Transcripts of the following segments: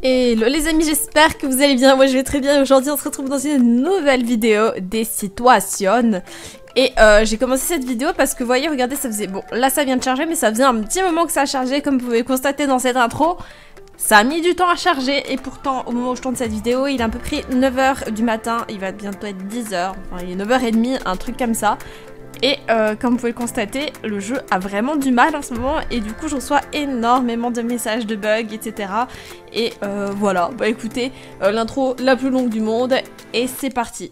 Hello les amis, j'espère que vous allez bien, moi je vais très bien. Aujourd'hui on se retrouve dans une nouvelle vidéo des situations. Et j'ai commencé cette vidéo parce que vous voyez, regardez, ça faisait... Bon, là ça vient de charger, mais ça faisait un petit moment que ça a chargé, comme vous pouvez constater dans cette intro. Ça a mis du temps à charger et pourtant au moment où je tourne cette vidéo, il est à peu près 9h du matin, il va bientôt être 10h, enfin il est 9h30, un truc comme ça. Et comme vous pouvez le constater, le jeu a vraiment du mal en ce moment et du coup je reçois énormément de messages de bugs, etc. Et voilà, bah écoutez, l'intro la plus longue du monde et c'est parti.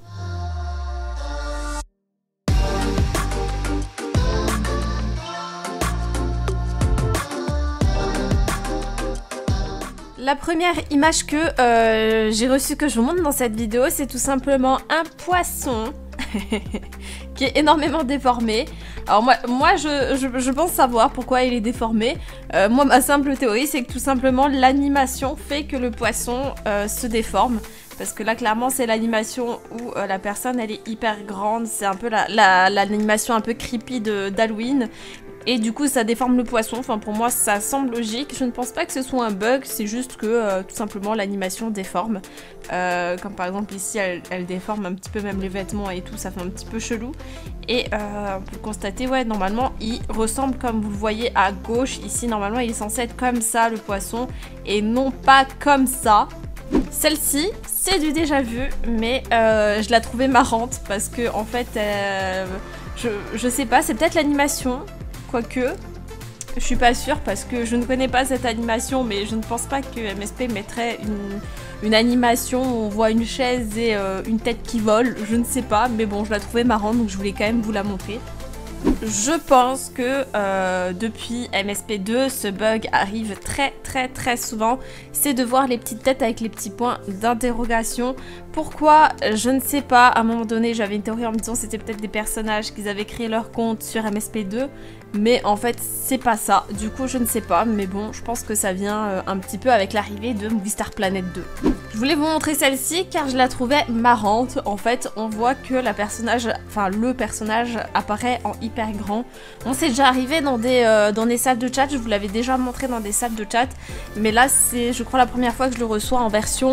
La première image que j'ai reçue, que je vous montre dans cette vidéo, c'est tout simplement un poisson qui est énormément déformé. Alors moi je pense savoir pourquoi il est déformé. Moi ma simple théorie c'est que tout simplement l'animation fait que le poisson se déforme. Parce que là clairement c'est l'animation où la personne elle est hyper grande. C'est un peu l'animation un peu creepy d'Halloween. Et du coup ça déforme le poisson, enfin pour moi ça semble logique. Je ne pense pas que ce soit un bug, c'est juste que tout simplement l'animation déforme. Comme par exemple ici elle déforme un petit peu même les vêtements et tout, ça fait un petit peu chelou. Et on peut constater, ouais, normalement il ressemble comme vous le voyez à gauche. Ici normalement il est censé être comme ça le poisson et non pas comme ça. Celle-ci, c'est du déjà vu, mais je la trouvais marrante parce que en fait, je sais pas, c'est peut-être l'animation. Quoique, je suis pas sûre parce que je ne connais pas cette animation, mais je ne pense pas que MSP mettrait une animation où on voit une chaise et une tête qui vole, je ne sais pas, mais bon, je la trouvais marrante donc je voulais quand même vous la montrer. Je pense que depuis MSP2, ce bug arrive très souvent, c'est de voir les petites têtes avec les petits points d'interrogation. Pourquoi? Je ne sais pas, à un moment donné j'avais une théorie en me disant c'était peut-être des personnages qui avaient créé leur compte sur MSP2, mais en fait c'est pas ça, du coup je ne sais pas, mais bon je pense que ça vient un petit peu avec l'arrivée de Movistar Planet 2. Je voulais vous montrer celle-ci car je la trouvais marrante. En fait on voit que le personnage apparaît en hyper grand. On s'est déjà arrivé dans des salles de chat, je vous l'avais déjà montré dans des salles de chat, mais là c'est je crois la première fois que je le reçois en version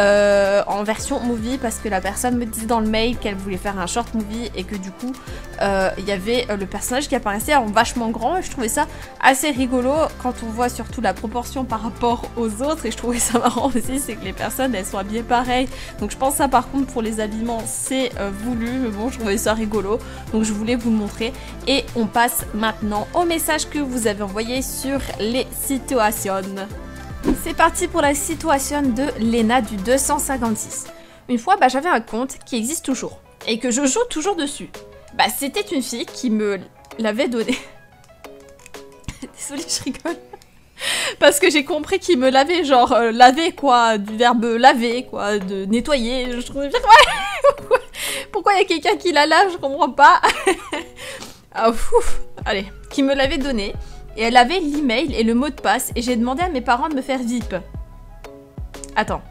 movie, parce que la personne me disait dans le mail qu'elle voulait faire un short movie et que du coup il y avait le personnage qui apparaissait en vachement grand et je trouvais ça assez rigolo quand on voit surtout la proportion par rapport aux autres. Et je trouvais ça marrant aussi, c'est que les personnes elles sont habillées pareil, donc je pense ça par contre pour les habillements c'est voulu, mais bon je trouvais ça rigolo donc je voulais vous le montrer. Et on passe maintenant au message que vous avez envoyé sur les situations. C'est parti pour la situation de Léna du 256. Une fois, j'avais un compte qui existe toujours et que je joue toujours dessus. C'était une fille qui me l'avait donné. Désolée, je rigole. Parce que j'ai compris qu'il me l'avait, genre laver quoi, du verbe laver quoi, de nettoyer. Je trouvais bien. Ouais. Pourquoi il y a quelqu'un qui la lave, je comprends pas. Ah ouf. Allez, qui me l'avait donné. Et elle avait l'email et le mot de passe et j'ai demandé à mes parents de me faire VIP. Attends.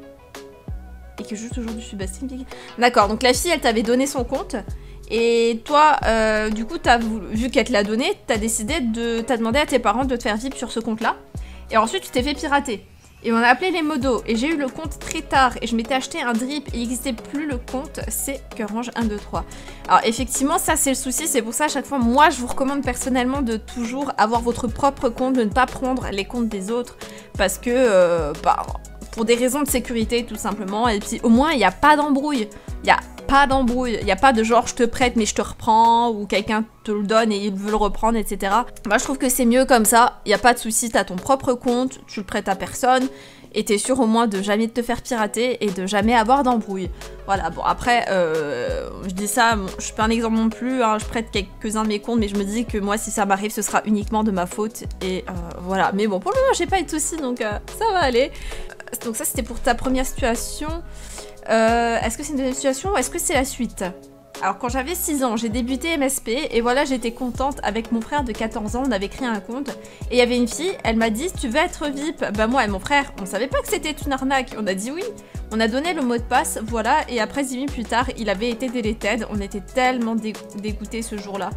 Et que je joue toujours du Sébastien. D'accord, donc la fille elle t'avait donné son compte et toi du coup vu qu'elle te l'a donné, t'as demandé à tes parents de te faire VIP sur ce compte là. Et ensuite tu t'es fait pirater. Et on a appelé les modos et j'ai eu le compte très tard et je m'étais acheté un drip et il n'existait plus le compte, c'est que range 1, 2, 3. Alors effectivement ça c'est le souci, c'est pour ça à chaque fois moi je vous recommande personnellement de toujours avoir votre propre compte, de ne pas prendre les comptes des autres parce que pour des raisons de sécurité tout simplement, et puis au moins il n'y a pas d'embrouille, il n'y a pas de genre je te prête mais je te reprends ou quelqu'un te le donne et il veut le reprendre, etc. Moi je trouve que c'est mieux comme ça, il n'y a pas de souci, t'as ton propre compte, tu le prêtes à personne et t'es sûr au moins de jamais te faire pirater et de jamais avoir d'embrouille. Voilà, bon après je dis ça, bon, je suis pas un exemple non plus, hein, je prête quelques-uns de mes comptes mais je me dis que moi si ça m'arrive ce sera uniquement de ma faute et voilà. Mais bon pour le moment j'ai pas eu de soucis donc ça va aller. Donc ça c'était pour ta première situation. Est-ce que c'est une deuxième situation ou est-ce que c'est la suite? Alors quand j'avais 6 ans, j'ai débuté MSP et voilà j'étais contente avec mon frère de 14 ans, on avait créé un compte et il y avait une fille, elle m'a dit tu veux être VIP? Moi et mon frère, on savait pas que c'était une arnaque, on a dit oui, on a donné le mot de passe, voilà, et après 10 minutes plus tard, il avait été deleted, on était tellement dégoûtés ce jour-là.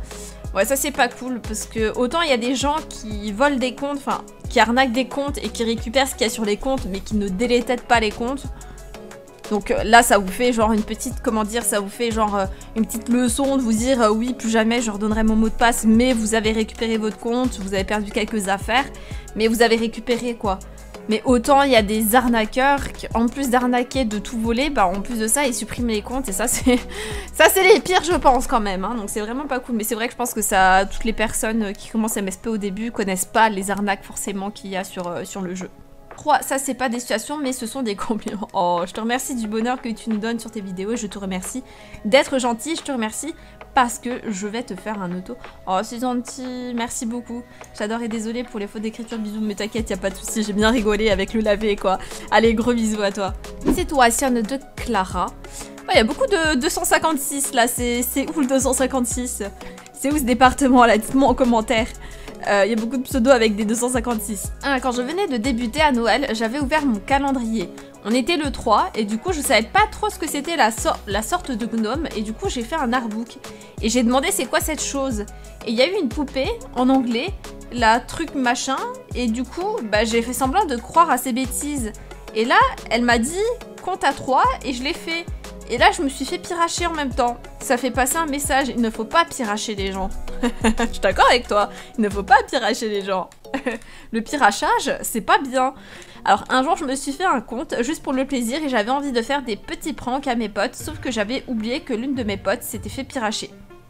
Ouais, ça c'est pas cool parce que autant il y a des gens qui volent des comptes, enfin qui arnaquent des comptes et qui récupèrent ce qu'il y a sur les comptes mais qui ne délétètent pas les comptes. Donc là ça vous fait genre une petite, comment dire, ça vous fait genre une petite leçon de vous dire oui plus jamais je redonnerai mon mot de passe, mais vous avez récupéré votre compte, vous avez perdu quelques affaires, mais vous avez récupéré quoi. Mais autant il y a des arnaqueurs qui, en plus d'arnaquer, de tout voler, bah en plus de ça ils suppriment les comptes et ça c'est les pires je pense quand même, hein, donc c'est vraiment pas cool. Mais c'est vrai que je pense que ça, toutes les personnes qui commencent MSP au début connaissent pas les arnaques forcément qu'il y a sur le jeu. 3, ça c'est pas des situations mais ce sont des compliments. Oh, je te remercie du bonheur que tu nous donnes sur tes vidéos et je te remercie d'être gentil, je te remercie parce que je vais te faire un auto. Oh c'est gentil, merci beaucoup. J'adore et désolée pour les fautes d'écriture, bisous, mais t'inquiète, y a pas de soucis, j'ai bien rigolé avec le lavé quoi. Allez, gros bisous à toi. Situation de Clara. Il y a beaucoup de 256 là, c'est où le 256? C'est où ce département là? Dites-moi en commentaire. Il y a beaucoup de pseudos avec des 256. Quand je venais de débuter à Noël, j'avais ouvert mon calendrier. On était le 3 et du coup je savais pas trop ce que c'était la sorte de gnome et du coup j'ai fait un artbook. Et j'ai demandé c'est quoi cette chose. Et il y a eu une poupée en anglais, la truc machin, et du coup bah, j'ai fait semblant de croire à ces bêtises. Et là elle m'a dit compte à 3 et je l'ai fait. Et là, je me suis fait piracher en même temps. Ça fait passer un message. Il ne faut pas piracher les gens. Je suis d'accord avec toi. Il ne faut pas piracher les gens. Le pirachage, c'est pas bien. Alors, un jour, je me suis fait un compte juste pour le plaisir et j'avais envie de faire des petits pranks à mes potes. Sauf que j'avais oublié que l'une de mes potes s'était fait piracher.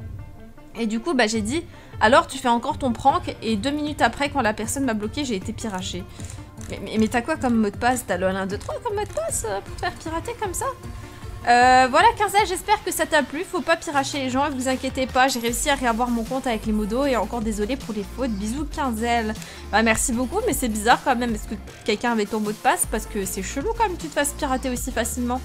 Et du coup, bah, j'ai dit, alors tu fais encore ton prank. Et 2 minutes après, quand la personne m'a bloqué, j'ai été pirachée. Mais t'as quoi comme mot de passe? T'as le 1, 2, 3 comme mot de passe pour te faire pirater comme ça? Voilà Quinzel, j'espère que ça t'a plu, faut pas piracher les gens et vous inquiétez pas, j'ai réussi à réavoir mon compte avec les modos et encore désolé pour les fautes, bisous Quinzel. Bah merci beaucoup mais c'est bizarre quand même, est-ce que quelqu'un avait ton mot de passe parce que c'est chelou quand même que tu te fasses pirater aussi facilement.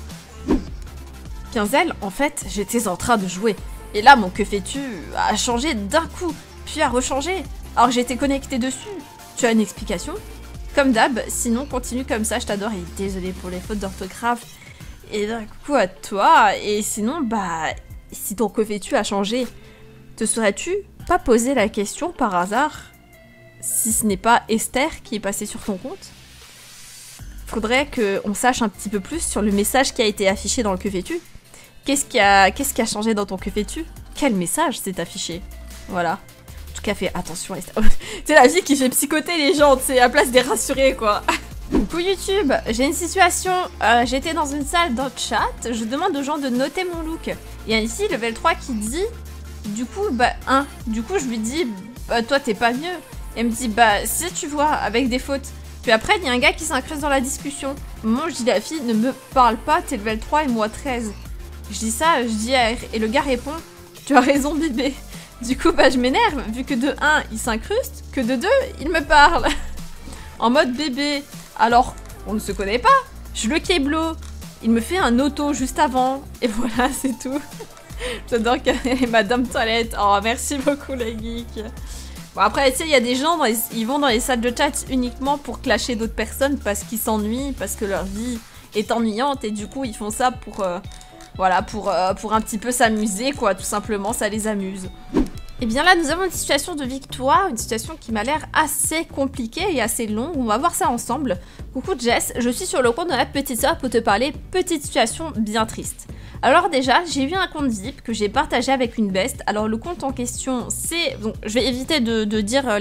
Quinzel, en fait j'étais en train de jouer et là mon que fais-tu a changé d'un coup, puis a rechangé, alors j'étais connectée dessus. Tu as une explication? Comme d'hab, sinon continue comme ça, je t'adore et désolé pour les fautes d'orthographe. Et d'un coup à toi, et sinon, bah, si ton que fais-tu a changé, te serais-tu pas posé la question par hasard si ce n'est pas Esther qui est passée sur ton compte? Faudrait qu'on sache un petit peu plus sur le message qui a été affiché dans le que fais-tu. Qu'est-ce qui a changé dans ton que fais-tu? Quel message s'est affiché? Voilà. En tout cas, fais attention Esther. C'est la vie qui fait psychoter les gens, c'est à place des rassurer quoi. Coucou YouTube, j'ai une situation, j'étais dans une salle dans le chat, je demande aux gens de noter mon look. Il y a ici level 3 qui dit, du coup, bah 1. Du coup, je lui dis, bah toi t'es pas mieux. Et elle me dit, bah si tu vois, avec des fautes. Puis après, il y a un gars qui s'incruste dans la discussion. Au moment où je dis la fille, ne me parle pas, t'es level 3 et moi 13. Je dis ça, je dis R, et le gars répond, tu as raison bébé. Du coup, bah je m'énerve, vu que de 1, il s'incruste, que de 2, il me parle. En mode bébé. Alors, on ne se connaît pas. Je le keblo. Il me fait un auto juste avant. Et voilà, c'est tout. J'adore Madame Toilette. Oh, merci beaucoup les geeks. Bon, après, tu sais, il y a des gens, ils vont dans les salles de chat uniquement pour clasher d'autres personnes parce qu'ils s'ennuient, parce que leur vie est ennuyante. Et du coup, ils font ça pour, voilà, pour un petit peu s'amuser, quoi. Tout simplement, ça les amuse. Et bien là, nous avons une situation de victoire, une situation qui m'a l'air assez compliquée et assez longue. On va voir ça ensemble. Coucou Jess, je suis sur le compte de la petite sœur pour te parler petite situation bien triste. Alors déjà, j'ai eu un compte VIP que j'ai partagé avec une best. Alors le compte en question, c'est... Bon, je vais éviter de dire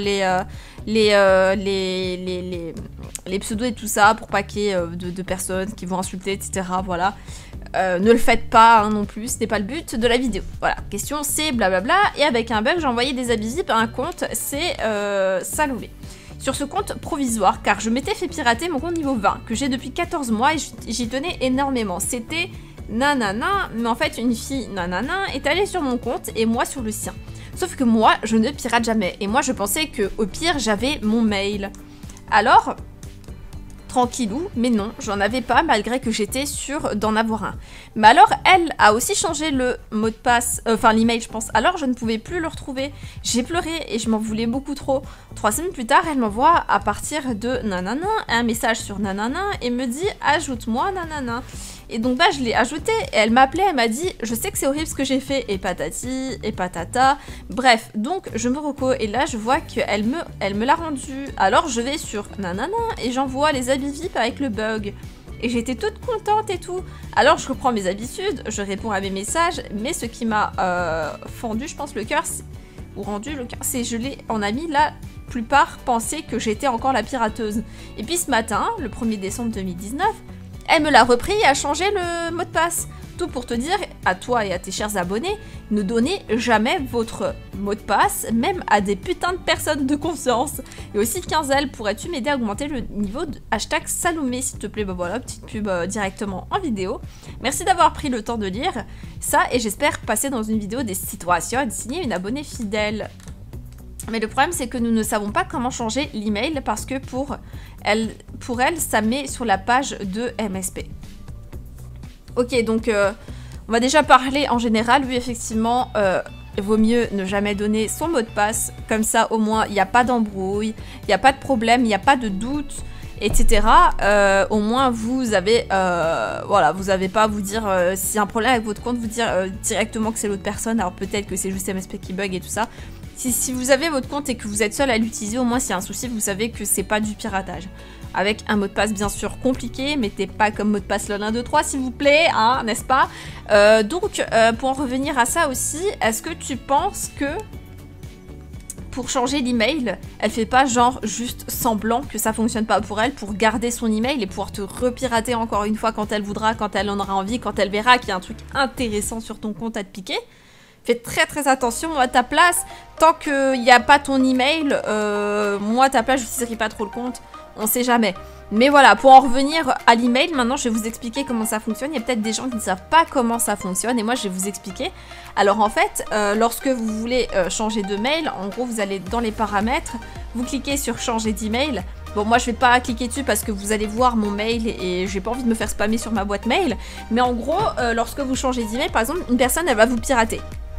les pseudos et tout ça pour pas qu'il y ait de personnes qui vont insulter, etc. Voilà. Ne le faites pas hein, non plus, ce n'est pas le but de la vidéo. Voilà, question c'est blablabla. Et avec un bug, j'ai envoyé des habits zip à un compte, c'est Saloulé. Sur ce compte provisoire, car je m'étais fait pirater mon compte niveau 20, que j'ai depuis 14 mois et j'y tenais énormément. C'était nanana, mais en fait une fille nanana est allée sur mon compte et moi sur le sien. Sauf que moi, je ne pirate jamais. Et moi, je pensais que au pire, j'avais mon mail. Alors... tranquillou, mais non, j'en avais pas malgré que j'étais sûre d'en avoir un. Mais alors, elle a aussi changé le mot de passe, enfin l'email je pense, alors je ne pouvais plus le retrouver. J'ai pleuré et je m'en voulais beaucoup trop. 3 semaines plus tard, elle m'envoie à partir de nanana un message sur nanana et me dit ajoute-moi nanana. Et donc bah je l'ai ajouté et elle m'a appelé, elle m'a dit je sais que c'est horrible ce que j'ai fait et patati et patata. Bref, donc je me reco et là je vois qu'elle me l'a rendu. Alors je vais sur nanana et j'envoie les habits VIP avec le bug. Et j'étais toute contente et tout. Alors je reprends mes habitudes, je réponds à mes messages, mais ce qui m'a fendu, je pense, le cœur, ou rendu le cœur, c'est je l'ai en ami, la plupart pensaient que j'étais encore la pirateuse. Et puis ce matin, le 1er décembre 2019, elle me l'a repris et a changé le mot de passe. Tout pour te dire, à toi et à tes chers abonnés, ne donnez jamais votre mot de passe, même à des putains de personnes de confiance. Et aussi, Quinzel, pourrais-tu m'aider à augmenter le niveau de hashtag Salomé, s'il te plaît? Bah voilà, petite pub directement en vidéo. Merci d'avoir pris le temps de lire ça, et j'espère passer dans une vidéo des situations et de signer une abonnée fidèle. Mais le problème, c'est que nous ne savons pas comment changer l'email, parce que pour elle, ça met sur la page de MSP. Ok, donc on va déjà parler en général. Oui, effectivement, il vaut mieux ne jamais donner son mot de passe. Comme ça, au moins, il n'y a pas d'embrouille, il n'y a pas de problème, il n'y a pas de doute, etc. Au moins, vous avez, voilà, vous n'avez pas à vous dire, s'il y a un problème avec votre compte, vous dire directement que c'est l'autre personne. Alors peut-être que c'est juste MSP qui bug et tout ça. Si vous avez votre compte et que vous êtes seul à l'utiliser, au moins s'il y a un souci, vous savez que c'est pas du piratage. Avec un mot de passe bien sûr compliqué, mettez pas comme mot de passe le 1, 2, 3 s'il vous plaît, hein, n'est-ce pas? Donc, pour en revenir à ça aussi, est-ce que tu penses que pour changer l'email, elle fait pas genre juste semblant que ça fonctionne pas pour elle, pour garder son email et pouvoir te repirater encore une fois quand elle voudra, quand elle en aura envie, quand elle verra qu'il y a un truc intéressant sur ton compte à te piquer? Fais très très attention à ta place. Tant qu'il n'y a pas ton email, moi à ta place, je n'utiliserai pas trop le compte. On sait jamais. Mais voilà, pour en revenir à l'email, maintenant je vais vous expliquer comment ça fonctionne. Il y a peut-être des gens qui ne savent pas comment ça fonctionne et moi je vais vous expliquer. Alors en fait, lorsque vous voulez changer de mail, en gros vous allez dans les paramètres, vous cliquez sur changer d'email. Bon, moi je vais pas cliquer dessus parce que vous allez voir mon mail et j'ai pas envie de me faire spammer sur ma boîte mail. Mais en gros, lorsque vous changez d'email, par exemple, une personne elle va vous pirater.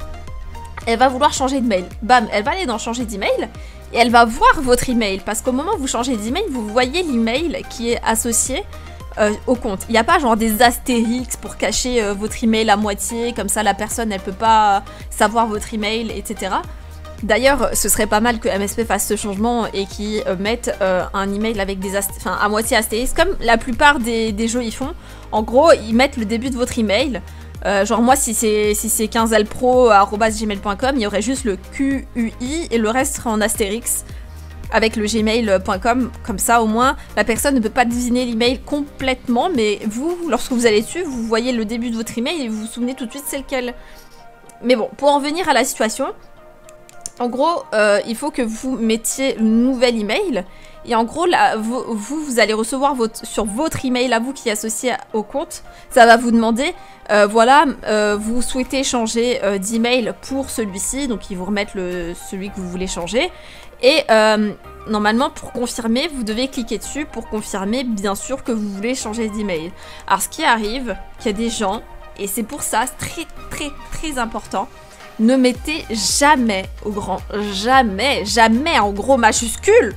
Elle va vouloir changer de mail. Bam, elle va aller dans changer d'email et elle va voir votre email. Parce qu'au moment où vous changez d'email, vous voyez l'email qui est associé au compte. Il n'y a pas genre des astérix pour cacher votre email à moitié. Comme ça, la personne, elle peut pas savoir votre email, etc. D'ailleurs, ce serait pas mal que MSP fasse ce changement et qu'ils mettent un email avec des à moitié astérix. Comme la plupart des jeux y font. En gros, ils mettent le début de votre email. Genre moi si c'est quinzelpro@gmail.com, il y aurait juste le QUI et le reste serait en astérix avec le gmail.com, comme ça au moins la personne ne peut pas deviner l'email complètement, mais vous, lorsque vous allez dessus, vous voyez le début de votre email et vous vous souvenez tout de suite c'est lequel. Mais bon, pour en venir à la situation, en gros, il faut que vous mettiez le nouvel email. Et en gros, là, vous allez recevoir sur votre email à vous qui est associé au compte. Ça va vous demander, voilà, vous souhaitez changer d'email pour celui-ci. Donc, ils vous remettent celui que vous voulez changer. Et normalement, pour confirmer, vous devez cliquer dessus pour confirmer, bien sûr, que vous voulez changer d'email. Alors, ce qui arrive, qu'il y a des gens, et c'est pour ça, c'est très, très, très important, ne mettez jamais, au grand, jamais, jamais en gros majuscule,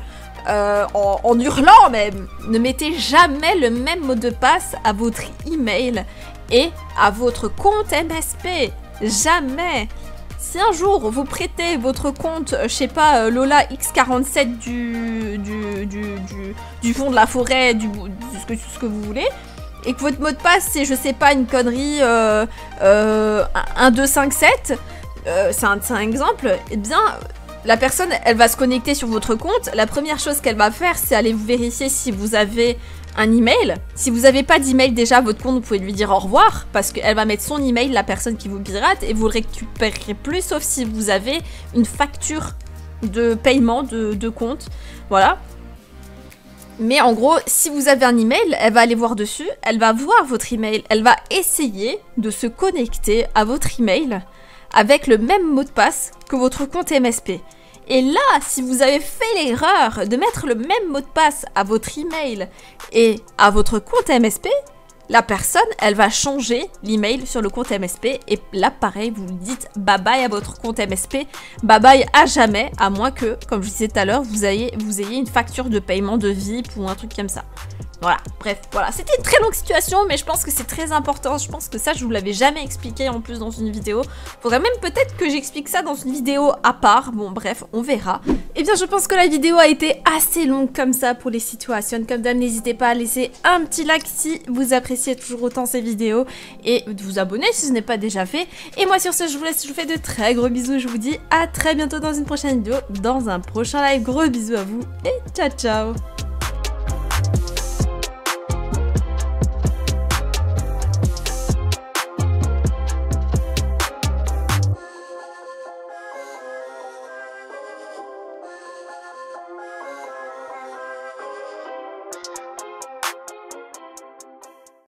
en hurlant même, ne mettez jamais le même mot de passe à votre email et à votre compte MSP. Jamais. Si un jour vous prêtez votre compte, je sais pas, Lola X47 du fond de la forêt, ce que vous voulez, et que votre mot de passe c'est, je sais pas, une connerie 1257, c'est un exemple, eh bien la personne elle va se connecter sur votre compte. La première chose qu'elle va faire c'est aller vérifier si vous avez un email. Si vous n'avez pas d'email déjà votre compte, vous pouvez lui dire au revoir parce qu'elle va mettre son email, la personne qui vous pirate, et vous le récupérerez plus sauf si vous avez une facture de paiement de compte. Voilà. Mais en gros, si vous avez un email, elle va aller voir dessus, elle va voir votre email, elle va essayer de se connecter à votre email avec le même mot de passe que votre compte MSP. Et là, si vous avez fait l'erreur de mettre le même mot de passe à votre email et à votre compte MSP, la personne, elle va changer l'email sur le compte MSP. Et là, pareil, vous lui dites bye bye à votre compte MSP, bye bye à jamais, à moins que, comme je disais tout à l'heure, vous ayez une facture de paiement de VIP ou un truc comme ça. Voilà, bref, voilà, c'était une très longue situation, mais je pense que c'est très important, je pense que ça, je vous l'avais jamais expliqué en plus dans une vidéo. Faudrait même peut-être que j'explique ça dans une vidéo à part, bon bref, on verra. Eh bien, je pense que la vidéo a été assez longue comme ça pour les situations. Comme d'hab, n'hésitez pas à laisser un petit like si vous appréciez toujours autant ces vidéos, et de vous abonner si ce n'est pas déjà fait. Et moi, sur ce, je vous laisse, je vous fais de très gros bisous, je vous dis à très bientôt dans une prochaine vidéo, dans un prochain live. Gros bisous à vous, et ciao ciao!